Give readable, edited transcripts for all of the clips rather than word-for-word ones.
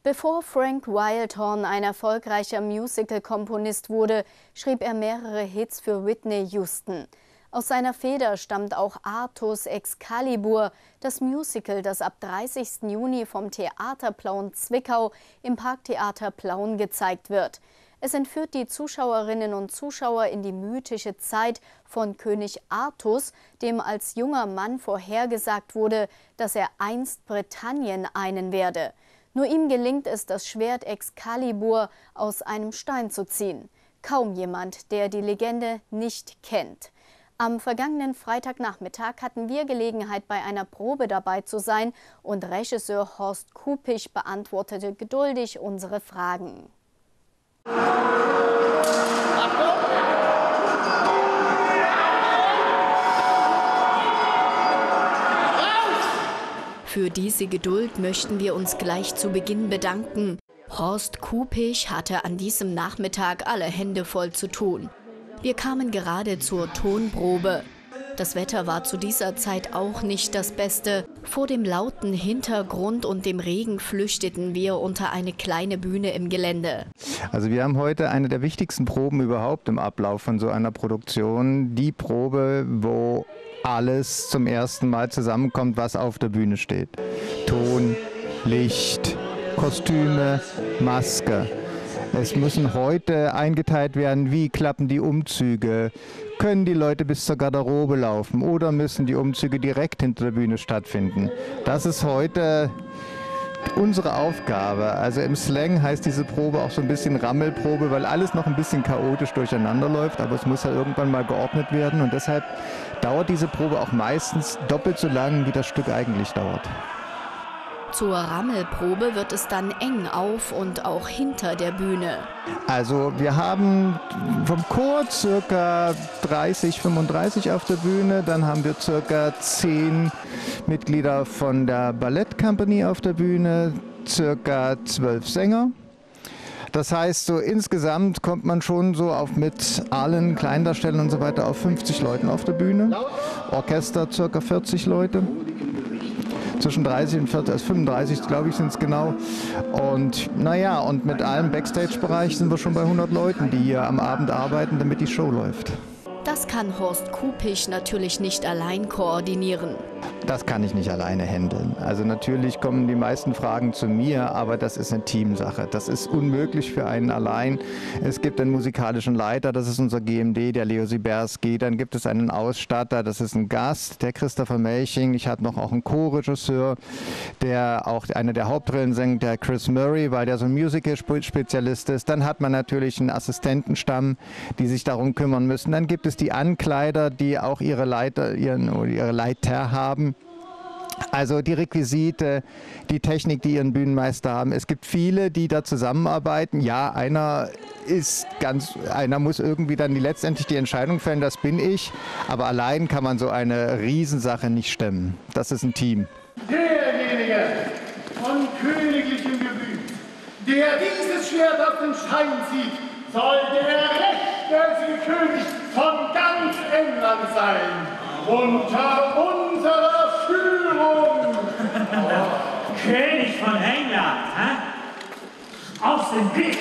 Bevor Frank Wildhorn ein erfolgreicher Musical-Komponist wurde, schrieb er mehrere Hits für Whitney Houston. Aus seiner Feder stammt auch Artus Excalibur, das Musical, das ab 30. Juni vom Theater Plauen Zwickau im Parktheater Plauen gezeigt wird. Es entführt die Zuschauerinnen und Zuschauer in die mythische Zeit von König Artus, dem als junger Mann vorhergesagt wurde, dass er einst Britannien einen werde. Nur ihm gelingt es, das Schwert Excalibur aus einem Stein zu ziehen. Kaum jemand, der die Legende nicht kennt. Am vergangenen Freitagnachmittag hatten wir Gelegenheit, bei einer Probe dabei zu sein, und Regisseur Horst Kupich beantwortete geduldig unsere Fragen. Für diese Geduld möchten wir uns gleich zu Beginn bedanken. Horst Kupich hatte an diesem Nachmittag alle Hände voll zu tun. Wir kamen gerade zur Tonprobe. Das Wetter war zu dieser Zeit auch nicht das Beste. Vor dem lauten Hintergrund und dem Regen flüchteten wir unter eine kleine Bühne im Gelände. Also wir haben heute eine der wichtigsten Proben überhaupt im Ablauf von so einer Produktion. Die Probe, wo alles zum ersten Mal zusammenkommt, was auf der Bühne steht. Ton, Licht, Kostüme, Maske. Es müssen heute eingeteilt werden, wie klappen die Umzüge. Können die Leute bis zur Garderobe laufen oder müssen die Umzüge direkt hinter der Bühne stattfinden? Das ist heute unsere Aufgabe. Also im Slang heißt diese Probe auch so ein bisschen Rammelprobe, weil alles noch ein bisschen chaotisch durcheinander läuft, aber es muss ja irgendwann mal geordnet werden, und deshalb dauert diese Probe auch meistens doppelt so lang, wie das Stück eigentlich dauert. Zur Rammelprobe wird es dann eng auf und auch hinter der Bühne. Also wir haben vom Chor ca. 30, 35 auf der Bühne, dann haben wir ca. 10 Mitglieder von der Ballett Company auf der Bühne, ca. 12 Sänger. Das heißt, so insgesamt kommt man schon so auf mit allen Kleindarstellern und so weiter auf 50 Leuten auf der Bühne. Orchester ca. 40 Leute. Zwischen 30 und 40, also 35, glaube ich, sind es genau. Und naja, und mit allem Backstage-Bereich sind wir schon bei 100 Leuten, die hier am Abend arbeiten, damit die Show läuft. Das kann Horst Kupich natürlich nicht allein koordinieren. Das kann ich nicht alleine handeln. Also natürlich kommen die meisten Fragen zu mir, aber das ist eine Teamsache. Das ist unmöglich für einen allein. Es gibt einen musikalischen Leiter, das ist unser GMD, der Leo Siberski. Dann gibt es einen Ausstatter, das ist ein Gast, der Christopher Melching. Ich habe noch auch einen Co-Regisseur, der auch eine der Hauptrollen singt, der Chris Murray, weil der so ein Musical-Spezialist ist. Dann hat man natürlich einen Assistentenstamm, die sich darum kümmern müssen. Dann gibt es die Ankleider, die auch ihre Leiter haben. Also die Requisite, die Technik, die ihren Bühnenmeister haben. Es gibt viele, die da zusammenarbeiten. Ja, einer muss irgendwie dann letztendlich die Entscheidung fällen, das bin ich. Aber allein kann man so eine Riesensache nicht stemmen. Das ist ein Team. Derjenige von königlichem Geblüt, der dieses Schwert auf den Schein zieht, soll der rechtmäßige König von ganz England sein. Unter unserer Führung! König von England, hä? Aus dem Weg!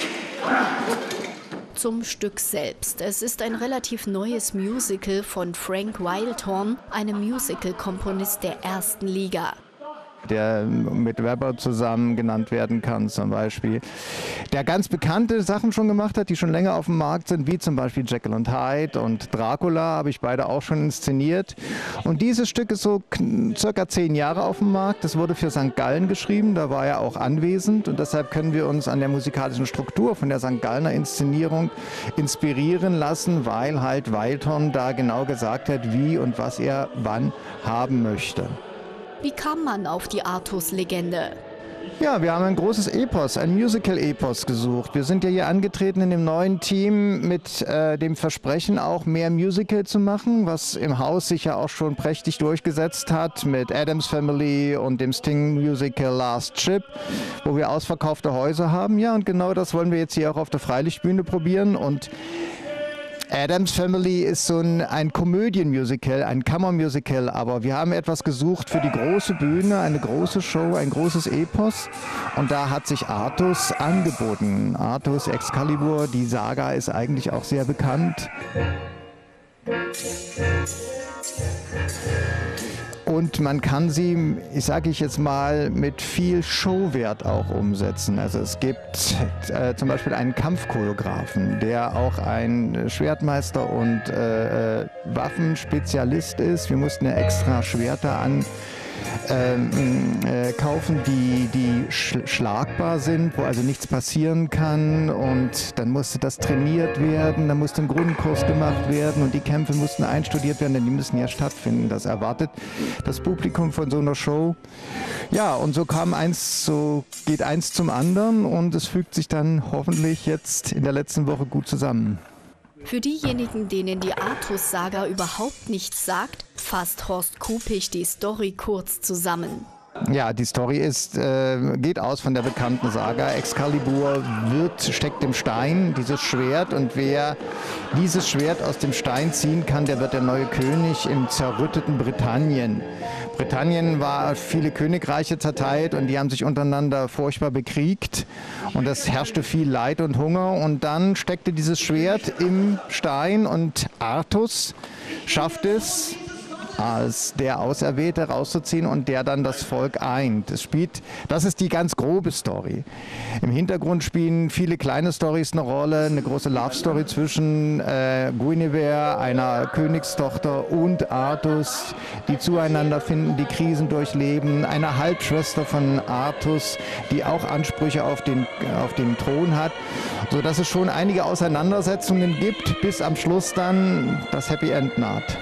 Zum Stück selbst. Es ist ein relativ neues Musical von Frank Wildhorn, einem Musical-Komponist der ersten Liga. Der mit Webber zusammen genannt werden kann zum Beispiel. Der ganz bekannte Sachen schon gemacht hat, die schon länger auf dem Markt sind, wie zum Beispiel Jekyll und Hyde und Dracula, habe ich beide auch schon inszeniert. Und dieses Stück ist so circa 10 Jahre auf dem Markt. Das wurde für St. Gallen geschrieben, da war er auch anwesend, und deshalb können wir uns an der musikalischen Struktur von der St. Gallener Inszenierung inspirieren lassen, weil halt Wildhorn da genau gesagt hat, wie und was er wann haben möchte. Wie kam man auf die Artus-Legende? Ja, wir haben ein großes Epos, ein Musical-Epos gesucht. Wir sind ja hier angetreten in dem neuen Team mit dem Versprechen, auch mehr Musical zu machen, was im Haus sich ja auch schon prächtig durchgesetzt hat mit Addams Family und dem Sting-Musical Last Ship, wo wir ausverkaufte Häuser haben. Ja, und genau das wollen wir jetzt hier auch auf der Freilichtbühne probieren. Und Addams Family ist so ein Komödienmusical, ein Kammermusical, aber wir haben etwas gesucht für die große Bühne, eine große Show, ein großes Epos, und da hat sich Artus angeboten. Artus Excalibur, die Saga ist eigentlich auch sehr bekannt. Und man kann sie, sage ich jetzt mal, mit viel Showwert auch umsetzen. Also es gibt zum Beispiel einen Kampfchoreografen, der auch ein Schwertmeister und Waffenspezialist ist. Wir mussten ja extra Schwerter kaufen, die schlagbar sind, wo also nichts passieren kann, und dann musste das trainiert werden, dann musste ein Grundkurs gemacht werden und die Kämpfe mussten einstudiert werden, denn die müssen ja stattfinden. Das erwartet das Publikum von so einer Show. Ja, und so geht eins zum anderen, und es fügt sich dann hoffentlich jetzt in der letzten Woche gut zusammen. Für diejenigen, denen die Artus-Saga überhaupt nichts sagt, fasst Horst Kupich die Story kurz zusammen. Ja, die Story geht aus von der bekannten Saga. Excalibur steckt im Stein, dieses Schwert, und wer dieses Schwert aus dem Stein ziehen kann, der wird der neue König im zerrütteten Britannien. Britannien war viele Königreiche zerteilt und die haben sich untereinander furchtbar bekriegt, und es herrschte viel Leid und Hunger, und dann steckte dieses Schwert im Stein und Artus schafft es, als der Auserwählte rauszuziehen und der dann das Volk eint. Das ist die ganz grobe Story. Im Hintergrund spielen viele kleine Storys eine Rolle, eine große Love-Story zwischen Guinevere, einer Königstochter, und Artus, die zueinander finden, die Krisen durchleben, eine Halbschwester von Artus, die auch Ansprüche auf den Thron hat, sodass es schon einige Auseinandersetzungen gibt, bis am Schluss dann das Happy End naht.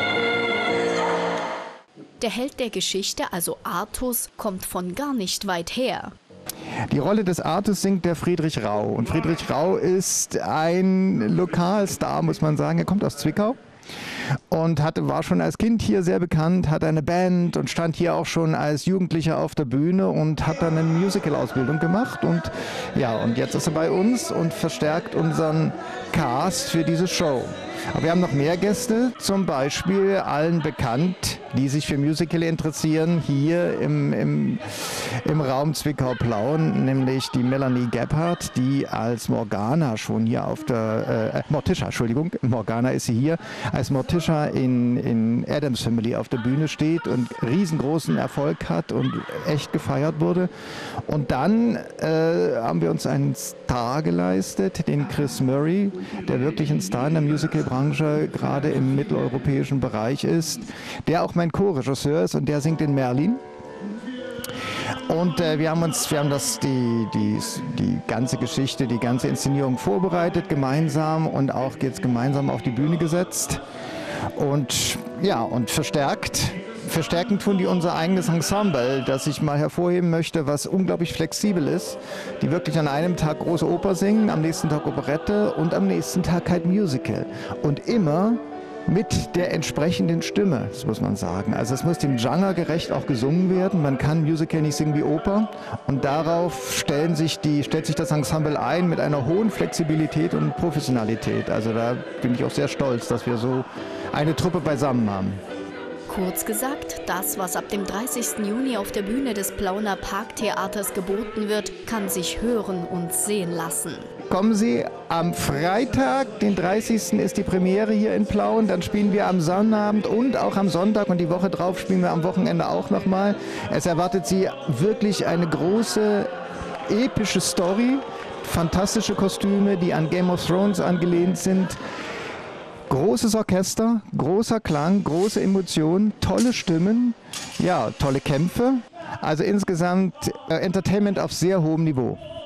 Der Held der Geschichte, also Artus, kommt von gar nicht weit her. Die Rolle des Artus singt der Friedrich Rau. Und Friedrich Rau ist ein Lokalstar, muss man sagen. Er kommt aus Zwickau und war schon als Kind hier sehr bekannt, hatte eine Band und stand hier auch schon als Jugendlicher auf der Bühne und hat dann eine Musical-Ausbildung gemacht. Und ja, und jetzt ist er bei uns und verstärkt unseren Cast für diese Show. Aber wir haben noch mehr Gäste, zum Beispiel allen bekannt, die sich für Musical interessieren, hier im Raum Zwickau-Plauen, nämlich die Melanie Gebhardt, die als Morgana schon hier Morticia, Entschuldigung, Morgana ist sie hier, als Morticia in Addams Family auf der Bühne steht und riesengroßen Erfolg hat und echt gefeiert wurde. Und dann haben wir uns einen Star geleistet, den Chris Murray, der wirklich ein Star in der Musicalbranche, gerade im mitteleuropäischen Bereich ist, der auch mein Co-Regisseur ist, und der singt in Merlin. Und wir haben die ganze Geschichte, die ganze Inszenierung vorbereitet, gemeinsam, und auch jetzt gemeinsam auf die Bühne gesetzt. Und ja, und verstärkend tun die unser eigenes Ensemble, das ich mal hervorheben möchte, was unglaublich flexibel ist, die wirklich an einem Tag große Oper singen, am nächsten Tag Operette und am nächsten Tag halt Musical. Und immer mit der entsprechenden Stimme, das muss man sagen. Also es muss dem Genre gerecht auch gesungen werden. Man kann Musical nicht singen wie Oper, und darauf stellt sich das Ensemble ein mit einer hohen Flexibilität und Professionalität. Also da bin ich auch sehr stolz, dass wir so eine Truppe beisammen haben. Kurz gesagt, das, was ab dem 30. Juni auf der Bühne des Plauener Parktheaters geboten wird, kann sich hören und sehen lassen. Kommen Sie am Freitag, den 30. ist die Premiere hier in Plauen, dann spielen wir am Sonnabend und auch am Sonntag, und die Woche drauf spielen wir am Wochenende auch nochmal. Es erwartet Sie wirklich eine große, epische Story, fantastische Kostüme, die an Game of Thrones angelehnt sind. Großes Orchester, großer Klang, große Emotionen, tolle Stimmen, ja, tolle Kämpfe. Also insgesamt Entertainment auf sehr hohem Niveau.